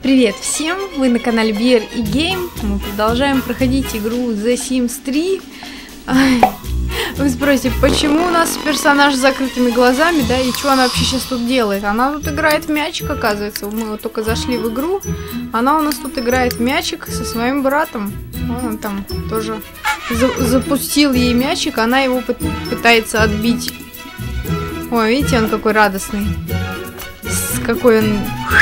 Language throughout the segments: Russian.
Привет всем! Вы на канале Beer и Game. Мы продолжаем проходить игру The Sims 3. Вы спросите, почему у нас персонаж с закрытыми глазами, да, и что она вообще сейчас тут делает? Она тут играет в мячик, оказывается. Мы вот только зашли в игру. Она у нас тут играет в мячик со своим братом. Он там тоже запустил ей мячик, она его пытается отбить. Ой, видите, он какой радостный. Какой он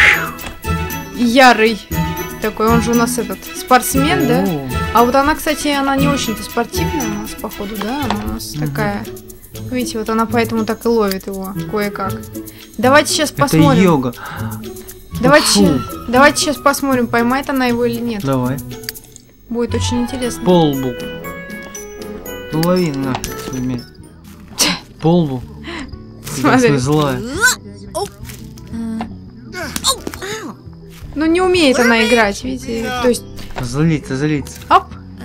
ярый такой. Он же у нас этот спортсмен, да? А вот она, кстати, она не очень-то спортивная у нас, походу, да? Она у нас такая. Видите, вот она поэтому так и ловит его кое-как. Давайте сейчас посмотрим. Это йога. Давайте сейчас посмотрим, поймает она его или нет. Давай. Будет очень интересно. Полбу. Ну лови на своими. Полбу. Смотри. Злая. Ну не умеет она играть, видите? То есть. Злится. Оп.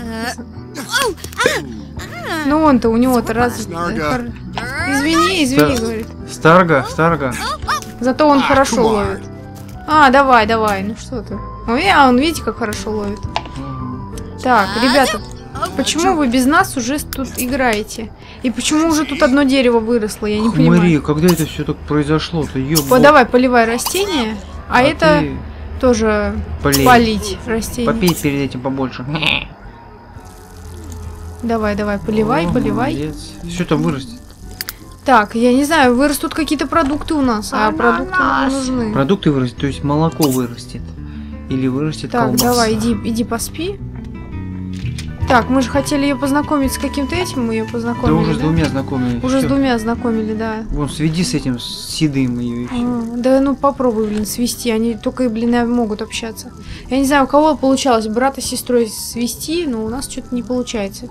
Ну он-то, у него-то раз. Извини, говорит. Старга. Зато он хорошо ловит. А, давай. Ну что ты? А он, видите, как хорошо ловит. Так, ребята, почему вы без нас уже тут играете? И почему уже тут одно дерево выросло? Я не понимаю. Мария, когда это все так произошло-то? Давай, поливай растение, а это тоже полить растение. Попей перед этим побольше. Давай, поливай. Что там вырастет? Так, я не знаю, вырастут какие-то продукты у нас, а продукты нам нужны. Продукты вырастут, то есть молоко вырастет. Или вырастет колбаса. Так, давай, иди поспи. Так, мы же хотели ее познакомить с каким-то этим, мы ее познакомили. Да уже с двумя знакомыми. Уже с двумя знакомили, да. Вон, сведи с этим, с седым ее еще. Да ну попробуй, блин, свести, они только, блин, могут общаться. Я не знаю, у кого получалось брата с сестрой свести, но у нас что-то не получается.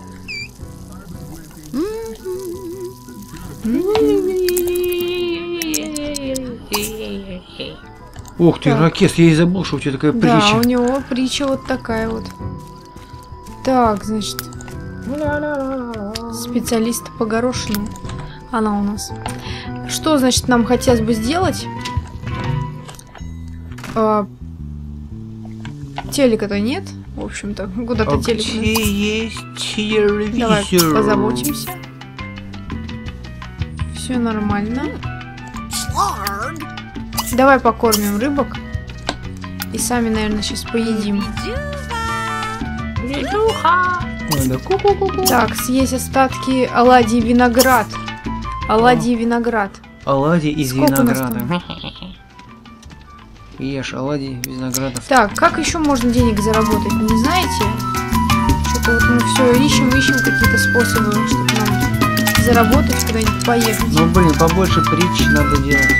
Ух ты, Ракес, я и забыл, что у тебя такая притча. Да, у него притча вот такая вот. Так, значит, специалист по горошинам. Она у нас. Что, значит, нам хотелось бы сделать? Телека-то нет, в общем-то. Куда-то телек. Есть телевизор. Давай позаботимся. Все нормально. Давай покормим рыбок. И сами, наверное, сейчас поедим. Так, съесть остатки оладий и виноград. Оладьи из винограда. Ешь оладьи из винограда. Так, как еще можно денег заработать? Не знаете? Что-то вот мы все ищем какие-то способы, чтобы нам заработать, куда-нибудь поехать. Ну блин, побольше притч надо делать.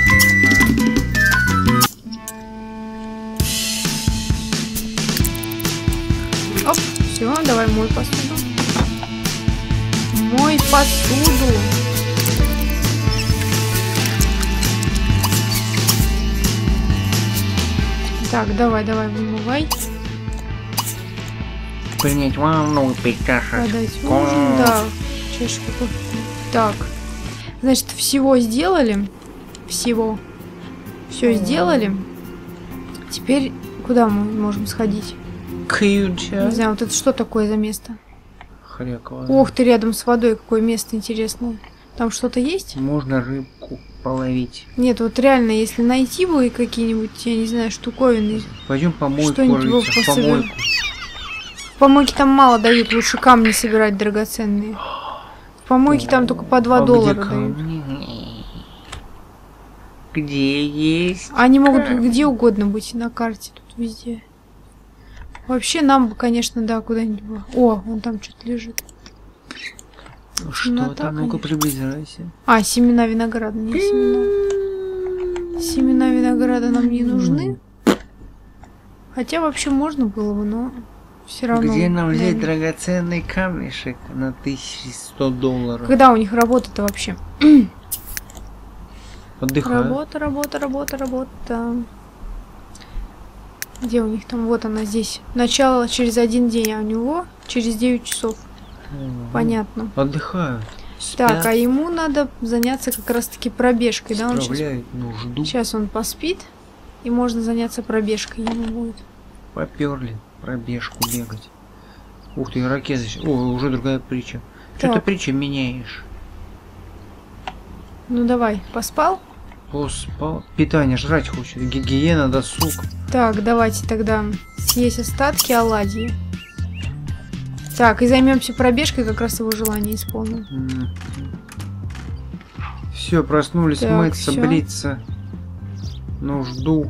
Оп, все, давай мой посуду. Мой посуду. Так, давай, вымывай. Принять ванну, пить чашечку. Подать ужин, да. Чашечку. Так. Значит, всего сделали. Все сделали. Теперь куда мы можем сходить? Не знаю, вот это что такое за место? Хряково. Ох ты, рядом с водой какое место интересное. Там что-то есть? Можно рыбку половить. Нет, вот реально, если найти бы какие-нибудь, я не знаю, штуковины. Пойдем помойку рыться, в помойку. В помойке там мало дают, лучше камни собирать драгоценные. В помойке там только по $2 дают. Где есть? Они могут где угодно быть на карте, тут везде. Вообще нам бы, конечно, да, куда-нибудь было. О, вон там что-то лежит. Что там? Ну-ка, приближайся. А, семена винограда. Не семена. Семена винограда нам не нужны. Хотя вообще можно было бы, но все равно. Где нам взять драгоценный камешек на $1100? Когда у них работа-то вообще? Отдыхают. Работа. Где у них там? Вот она здесь. Начало через 1 день, а у него через 9 часов. Понятно. Отдыхают. Так, а ему надо заняться как раз-таки пробежкой, да? Он нужду. Сейчас он поспит. И можно заняться пробежкой ему будет. Поперли. Пробежку бегать. Ух ты, ракета. О, уже другая притча. Что ты притча меняешь? Ну давай, поспал? Поспал. Питание жрать хочет. Гигиена, досуг. Так, давайте тогда съесть остатки оладьи. Так, и займемся пробежкой, как раз его желание исполним. Все, проснулись, Так, мыться, всё. бриться. Нужду.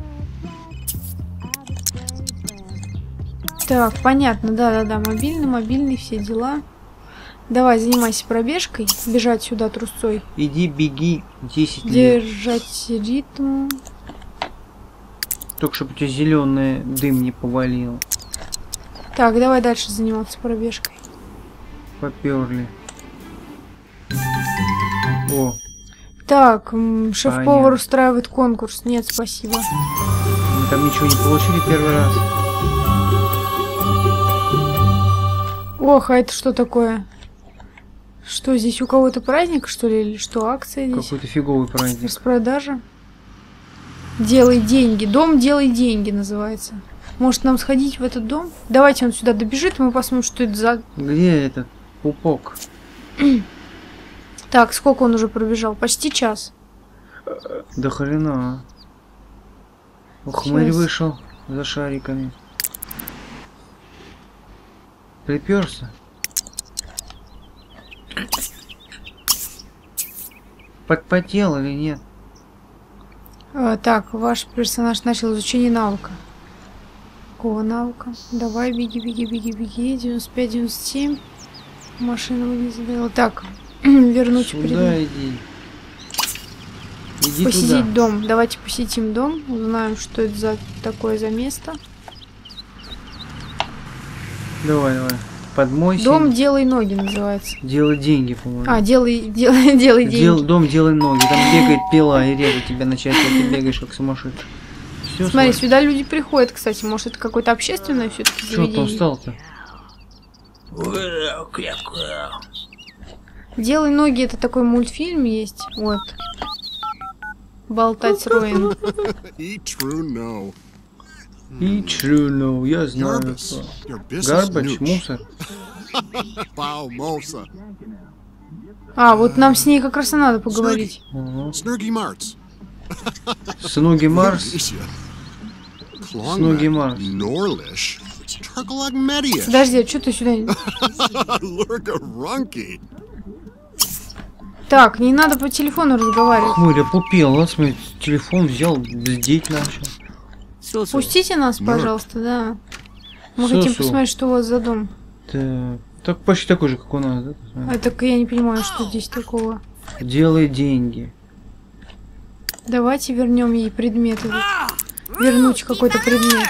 Так, понятно, да-да-да, мобильный, все дела. Давай, занимайся пробежкой. Бежать сюда трусцой. Иди, беги 10 лет. Держать ритм. Только чтобы у тебя зеленый дым не повалил. Так, давай дальше заниматься пробежкой. Поперли. О, Так, шеф-повар Понятно. устраивает конкурс. Нет, спасибо. мы там ничего не получили первый раз. Ох, а это что такое? Что, здесь у кого-то праздник, что ли? Или что, акция здесь? Какой-то фиговый праздник. Распродажа? Делай деньги. Дом «Делай деньги» называется. Может, нам сходить в этот дом? Давайте он сюда добежит, и мы посмотрим, что это за... Где этот пупок? Так, сколько он уже пробежал? Почти час. Да хрена. Хмырь Сейчас. вышел за шариками. Приперся. Подпотел или нет? Так, ваш персонаж начал изучение навыка. Какого навыка? Давай, беги, беги, беги, беги. 95-97. Машина вы не задавила. Так, вернуть Сюда предмет. иди. Иди Посетить туда. дом. Давайте посетим дом. Узнаем, что это за такое за место. Давай, давай. Подмойся. Дом «Делай ноги» называется. Делай деньги, по-моему. А, делай деньги. Дом делай ноги. Там бегает пила и режет тебя на части, а ты бегаешь как сумасшедший. Всё, Смотри, слушай. сюда люди приходят, кстати. Может, это какое-то общественное все-таки Чё ты заведение? устал-то? «Делай ноги» — это такой мультфильм есть. Вот. Болтать с Роем. Eat true no. И true no, я знаю. Garbus. Your business Гарбач, nooch. мусор. Bow mosa. А, вот нам с ней как раз и надо поговорить. Ага. Snurgy marts. Снуги Марс. Klongmak. Mars. Norlish. Turkleug medius. Подожди, а что ты сюда... Lurga runky. Так, не надо по телефону разговаривать. Хмырь опупел, он смотри, телефон взял, бздеть начал. Пустите нас, пожалуйста, да. Мы хотим Су-су. посмотреть, что у вас за дом. Так почти такой же, как у нас, да? А так я не понимаю, что здесь такого. Делай деньги. Давайте вернем ей предмет этот. Вернуть какой-то предмет.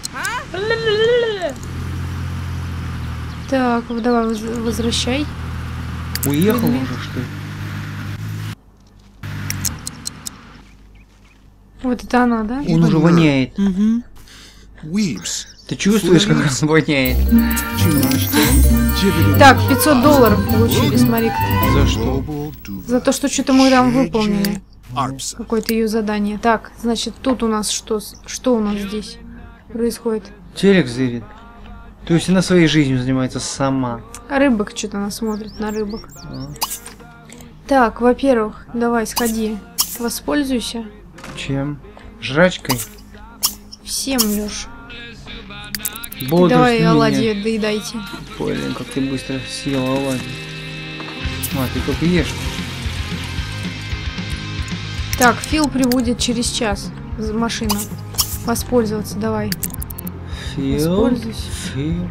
Так, давай возвращай. Уехал Предмет. уже, что ли? Вот это она, да? Он уже воняет. Weebs. Ты чувствуешь, как он воняет? Так, $500 получили, смотри-ка. За что? За то, что что-то мы там выполнили. Arpsa. Какое-то ее задание. Так, значит, тут у нас что? Что у нас здесь происходит? Телек зырит. То есть она своей жизнью занимается сама. А рыбок что-то она смотрит на рыбок. А. Так, во-первых, давай сходи. Воспользуйся. Чем? Жрачкой? Всем, Лёш. Бодрствование. Давай оладьи доедайте. Блин, как ты быстро съел оладьи. А, ты только ешь. Так, Фил прибудет через час. Машина. Воспользоваться, давай. Фил. Воспользуйся. Фил.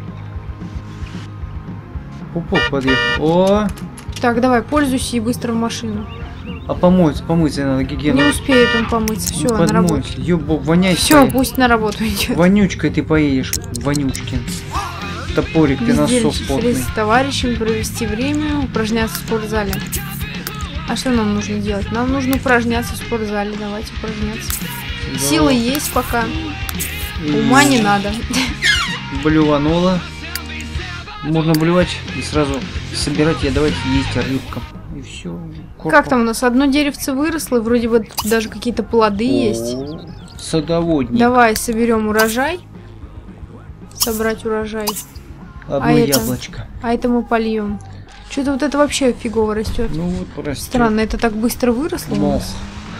Пупок подъехал. О! Так, давай, пользуйся и быстро в машину. А помыться надо, гигиена. Не успеет он помыться. Все, на работу. Подмойся. Ёбок, воняй. Все, своей. пусть на работу идет. Вонючкой ты поедешь, вонючкин. Топорик, ты носов Бездельничать потный. с товарищем, провести время, упражняться в спортзале. А что нам нужно делать? Нам нужно упражняться в спортзале. Давайте упражняться. Да. Силы есть пока. И Ума не надо. Блюванула. Можно блювать и сразу собирать и давать есть рыбкам. И все. Как там у нас одно деревце выросло, вроде бы даже какие-то плоды есть. Садоводник. Давай соберем урожай. Собрать урожай. Одно это? яблочко. А это мы польем. Что-то вот это вообще фигово растет. Ну вот растет. Странно, это так быстро выросло у Мох. нас.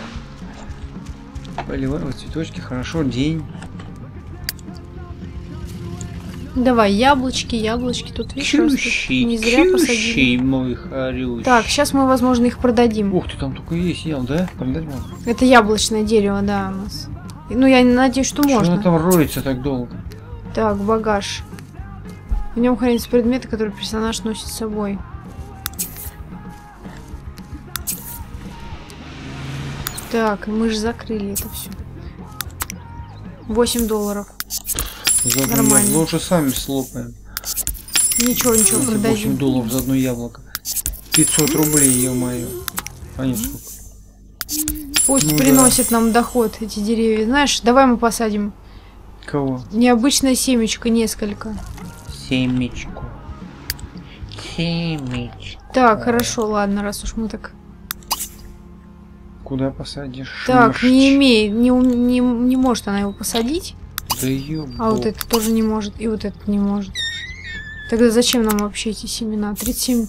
Поливаем цветочки, хорошо, день. Давай, яблочки, тут видишь, растут. Не зря посадили. мой хорющий. Так, сейчас мы, возможно, их продадим. Ух ты, там только есть ял, да? Продать можно? Это яблочное дерево, да, у нас. Ну, я надеюсь, что Что можно. она там роется так долго? Так, багаж. В нем хранятся предметы, которые персонаж носит с собой. Так, мы же закрыли это все. $8. Нормально. Лучше сами слопаем. Ничего, продадим. $8 за одно яблоко. 500 рублей, ё-моё. А нет, сколько? Пусть Ну приносит нам доход эти деревья. Знаешь, давай мы посадим Кого? необычное семечко, несколько. Семечку. Семечку. Так, хорошо, ладно, раз уж мы так... Куда посадишь? Так, не может она его посадить. Да ёб. А вот это тоже не может, и вот этот не может. Тогда зачем нам вообще эти семена? $37.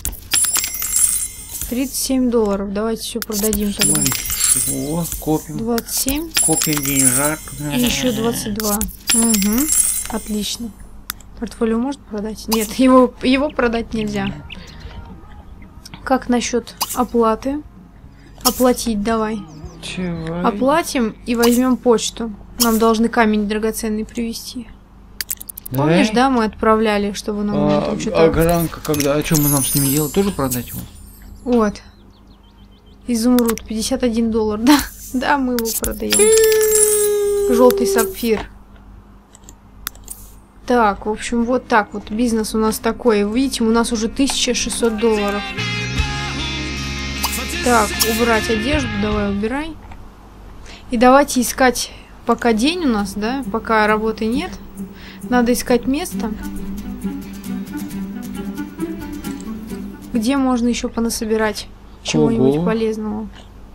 Давайте все продадим тогда. Смотри, что? Копим. 27. Копим деньжат. И еще 22. Угу. Отлично. Портфолио может продать? Нет, его продать нельзя. Как насчет оплаты? Оплатить давай. Чего? Оплатим и возьмем почту. Нам должны камень драгоценный привезти. Да? Помнишь, да, мы отправляли, чтобы нам там что-то... Огранка когда? А что мы нам с ними делать? Тоже продать его? Вот. Изумруд, $51, да? Да, мы его продаем. Желтый сапфир. Так, в общем, вот так вот. Бизнес у нас такой. Видите, у нас уже $1600. Так, убрать одежду. Давай, убирай. И давайте искать, пока день у нас, да? Пока работы нет. Надо искать место, где можно еще понасобирать чего-нибудь полезного.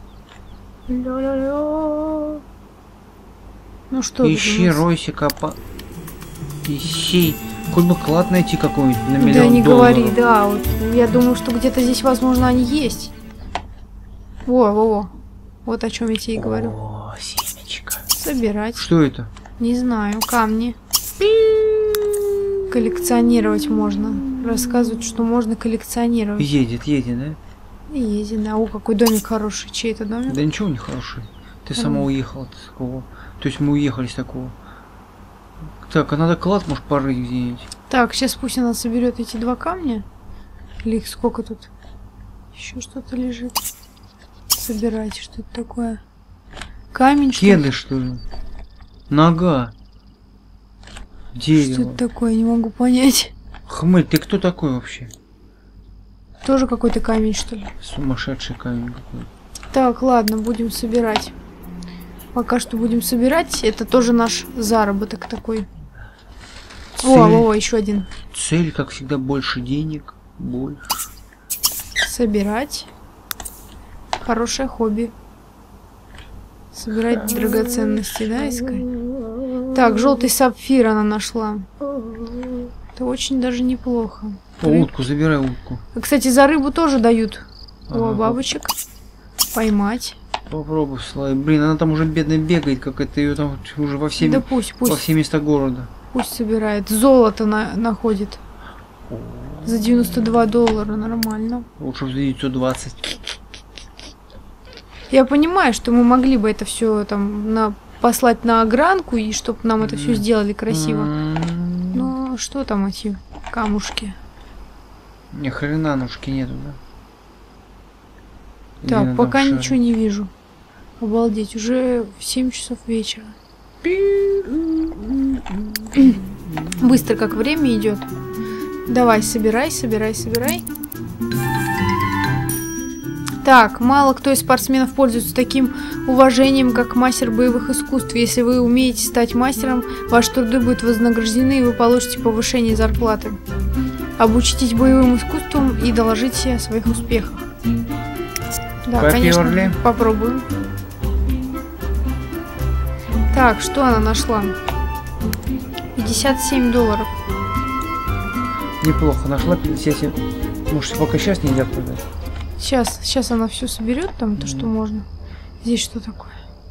Ля-ля-ля. Ну что, Ищи, ройся, копа. Ищи. Хоть бы клад найти какой-нибудь на $1 000 000. Да не говори, да. Вот, я думаю, что где-то здесь, возможно, они есть. Во. Вот о чем я тебе и говорю. О, семечко. Собирать. Что это? Не знаю, камни. Коллекционировать можно. Рассказывают, что можно коллекционировать. Едет, да? Едет, да. О, какой домик хороший. Чей это домик? Да ничего не хороший. Ты сама уехала с такого. То есть мы уехали с такого. Так, а надо клад, может, порыть где-нибудь. Так, сейчас пусть она соберет эти 2 камня. Или их сколько тут? Еще что-то лежит. Собирайте, что это такое? Камень, что ли? Кеды, что ли? Нога. Дерево. Что это такое? Не могу понять. Хмыль, ты кто такой вообще? Тоже какой-то камень, что ли? Сумасшедший камень какой-то. Так, ладно, будем собирать. Пока что будем собирать. Это тоже наш заработок такой. О, еще один. Цель, как всегда, больше денег. Больше. Собирать. Хорошее хобби. Собирать драгоценности, да, искать? Так, желтый сапфир она нашла. Это очень даже неплохо. О, утку, забирай утку. Кстати, за рыбу тоже дают. О, Ага. бабочек. Поймать. Попробуй, Слай. Блин, она там уже бедно бегает, как это ее там уже во все, Да пусть. во все места города. Пусть собирает. Золото находит. За $92, нормально. Лучше за 920. Я понимаю, что мы могли бы это все там послать на огранку, и чтобы нам это все сделали красиво. Но что там эти камушки? Ни хрена ножки нету, да? Где Так, она пока там ничего не вижу. Обалдеть, уже 7 часов вечера. Быстро как время идет. Давай, собирай. Так, мало кто из спортсменов пользуется таким уважением, как мастер боевых искусств. Если вы умеете стать мастером, ваши труды будут вознаграждены, и вы получите повышение зарплаты. Обучитесь боевым искусствам и доложите о своих успехах. Да, Попёрли. конечно, попробуем. Так, что она нашла? 57 долларов. Неплохо, нашла 57. Может, пока сейчас нельзя продать? Сейчас она все соберет, там то, что можно. Здесь что такое?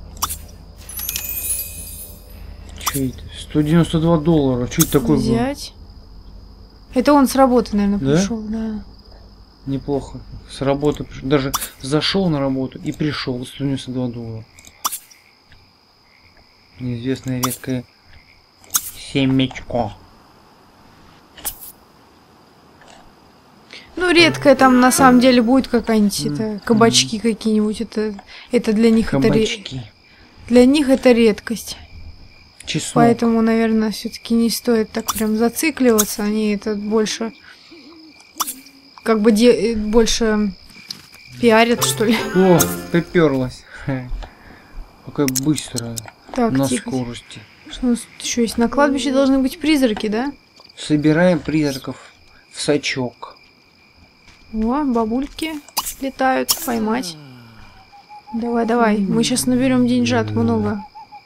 Что это? 192 доллара. Что это такое было? Взять. Это он с работы, наверное, Да? пришел, да. Неплохо. С работы пришел. Даже зашел на работу и пришел. 192 доллара. Неизвестное редкое семечко. Ну, редкое там на самом деле будет какая-нибудь это, кабачки какие-нибудь. Это для них Кабачки. для них это редкость. Чеснок. Поэтому, наверное, все-таки не стоит так прям зацикливаться. Они это больше как бы больше пиарят, что ли. О, приперлась. Какая быстрая. Так, На тихо. скорости. Что у нас тут еще есть? На кладбище должны быть призраки, да? Собираем призраков в сачок. О, бабульки летают, поймать. Давай, давай. Мы сейчас наберем деньжат много.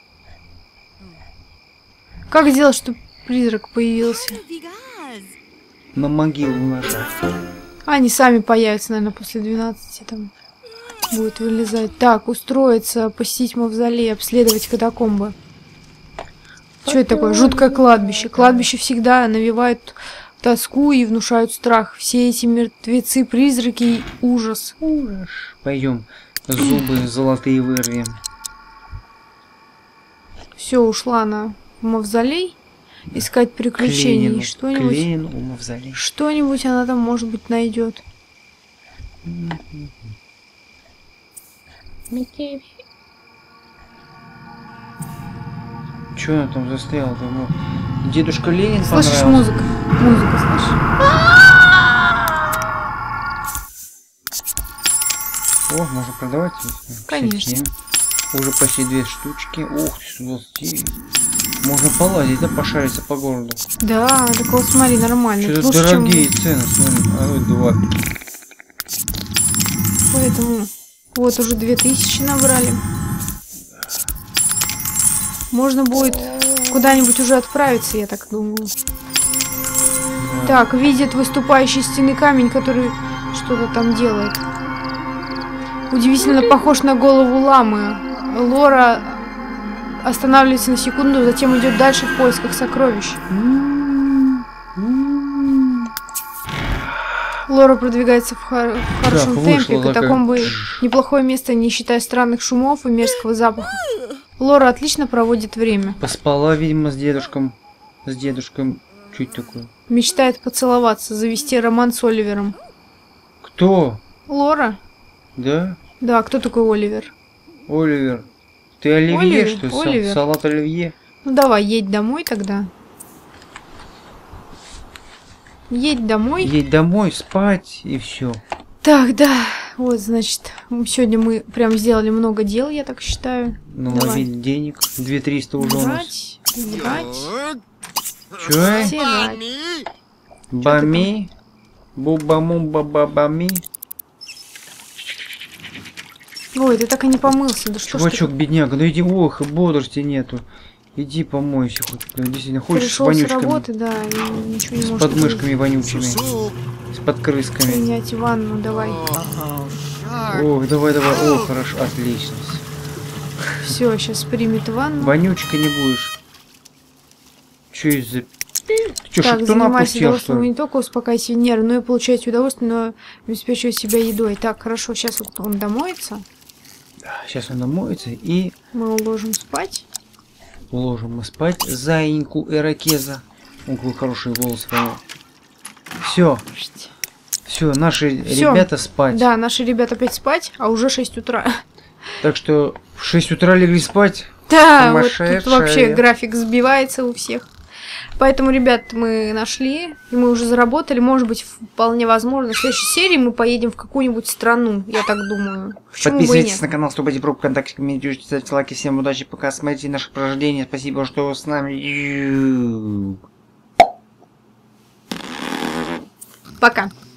Как сделать, чтобы призрак появился? На могилу нажать. Они сами появятся, наверное, после 12 там будет вылезать. Так, устроиться, посетить мавзолей, обследовать катакомбы. Что это такое? Жуткое кладбище. Кладбище всегда навевает тоску и внушают страх. Все эти мертвецы, призраки, ужас. Ужас. Пойдем, зубы золотые вырвем. Все, ушла она в мавзолей искать приключений. Ленину у мавзолей. Что-нибудь она там, может быть, найдет. Че она там застряла? Там, дедушка Ленин Слышишь понравился. музыку? Музыка, слышишь? О, можно продавать? Конечно. 57. Уже почти 2 штучки. Ух ты, 129. Можно полазить, да, пошариться по городу. Да, так вот смотри, нормально. Что-то Лучше, дорогие чем... цены, смотри. А вот 2. Поэтому вот уже 2000 набрали. Можно будет куда-нибудь уже отправиться, я так думаю. Да. Так, видит выступающий из стены камень, который что-то там делает. Удивительно похож на голову ламы. Лора останавливается на секунду, затем идет дальше в поисках сокровищ. Лора продвигается в хорошем темпе, катакомбы неплохое место, не считая странных шумов и мерзкого запаха. Лора отлично проводит время. Поспала, видимо, с дедушком. С дедушком. Что это такое? Мечтает поцеловаться, завести роман с Оливером. Кто? Лора? Да? Да, кто такой Оливер? Оливер. Ты оливье, Оливер, что ли? Оливер. Салат оливье? Ну давай, едь домой тогда. Едь домой. Едь домой, спать и все. Так, да. Вот, значит, сегодня мы прям сделали много дел, я так считаю. Наловить денег. 2300 уже у нас. Убрать. Чё? Стирать. Бами? Бубаму-бабабами? Ой, ты так и не помылся, да что ж Чувачок, ты бедняга, ну иди, ох, и бодрости нету. Иди помойся хоть. Действительно, хочешь с пришел с вонючками? работы, да, и ничего не С можешь подмышками вонючими. So, С подкрысками. принять ванну, давай. Ох, давай, давай. О, хорошо, отлично. Все, сейчас примет ванну. Вонючка не будешь. Чё из за... Ты чё, Так, шептуна занимайся пустил, что удовольствием, вы ли? не только успокаиваете нервы, но и получаете удовольствие, но обеспечивать себя едой. Так, хорошо, сейчас вот он домоется, Сейчас он намоется и мы уложим спать. уложим мы спать заиньку ирокеза. Ой, какой хороший голос. Все, все, наши Всё. ребята спать. Да, наши ребята опять спать, а уже 6 утра. Так что в 6 утра легли спать. Да, вот тут Сумасшедшая. вообще график сбивается у всех. Поэтому, ребят, мы нашли, и мы уже заработали. Может быть, вполне возможно, в следующей серии мы поедем в какую-нибудь страну, я так думаю. Почему бы и Подписывайтесь нет? на канал, вступайте в группу ВКонтакте, комментируйте, ставьте лайки. Всем удачи, пока смотрите наше прохождение. Спасибо, что вы с нами. Пока.